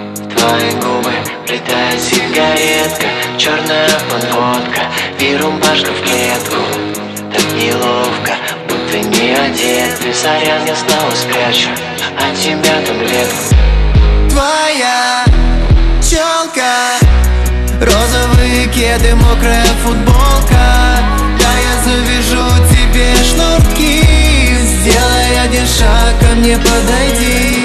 Твои губы летает сигаретка, черная подводка и рубашка в клетку. Так неловко, будто не одет. Ты сорян, я снова спрячу от тебя таблетку. Твоя челка, розовые кеды, мокрая футболка. Да, я завяжу тебе шнурки. Сделай один шаг, ко мне подойди.